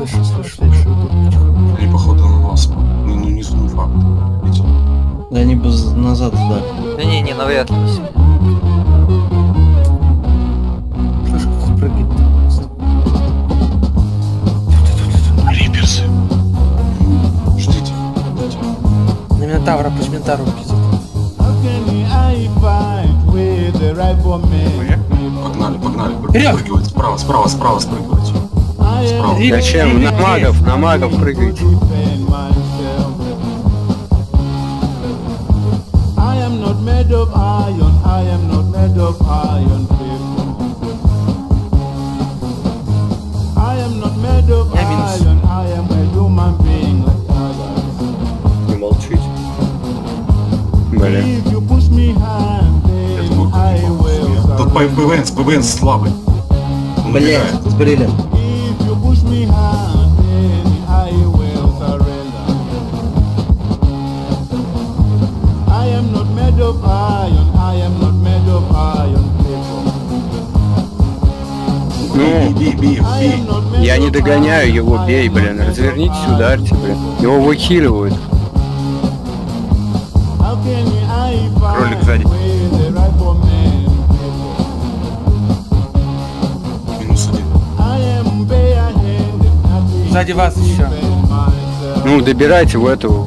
слышу. Они походу на нас. Ну, не факт. Видите? Да они бы назад сдали. Да не, навряд ли. Слышь, как прыгает. Риперсы. Ждите. На Минотавра, пусть Минотавру пиздит. Погнали. Вперед! Спрыгивайте. Справа спрыгивайте. Справа. Зачем? На магов прыгайте. Я минус. Не молчите. Блин. Тут ПВН слабый. Он Блять, убегает. сбрили. Ну, Бей. я не догоняю его, бей, блин. Развернитесь, ударьте, блин. Его выкиливают. Кролик сзади. Минус один. Сзади вас еще. Ну, добирайте в эту.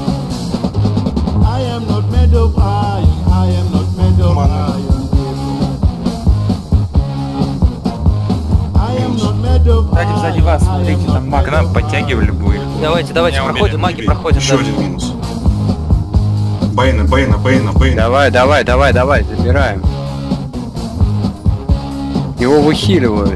Сзади вас, смотрите, там маг. К нам подтягивали бы их. Давайте, Я проходим, уверен, маги не проходим. Еще один минус. Бейна. Давай, забираем. Его выхиливают.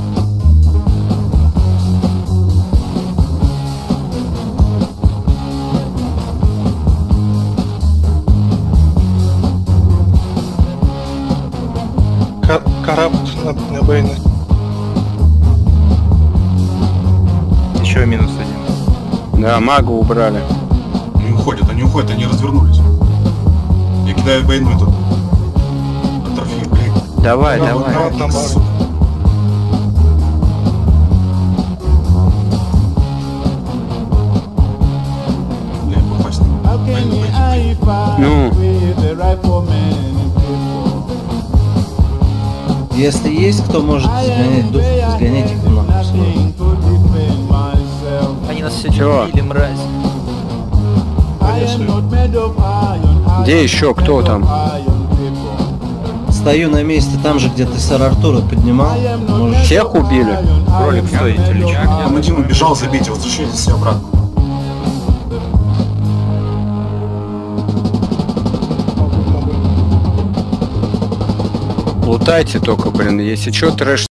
Караб на Бейна. Еще минус один. Да, мага убрали. Они уходят, они развернулись. Я кидаю Бейну этот. Атрофию, блин. Давай. Караб на Бар. Бля, попасть на Бейну. Ну, Если есть кто может сгонять дух, сгоняйте их нахуй. Они нас сегодня Чего? убили, мразь. где еще кто там? Стою на месте там же, где ты сэр Артура поднимал. Можешь... Всех убили? Кролик, стоите или что? Там один убежал, забейте, возвращайтесь все обратно. Лутайте только, блин, если что, трэш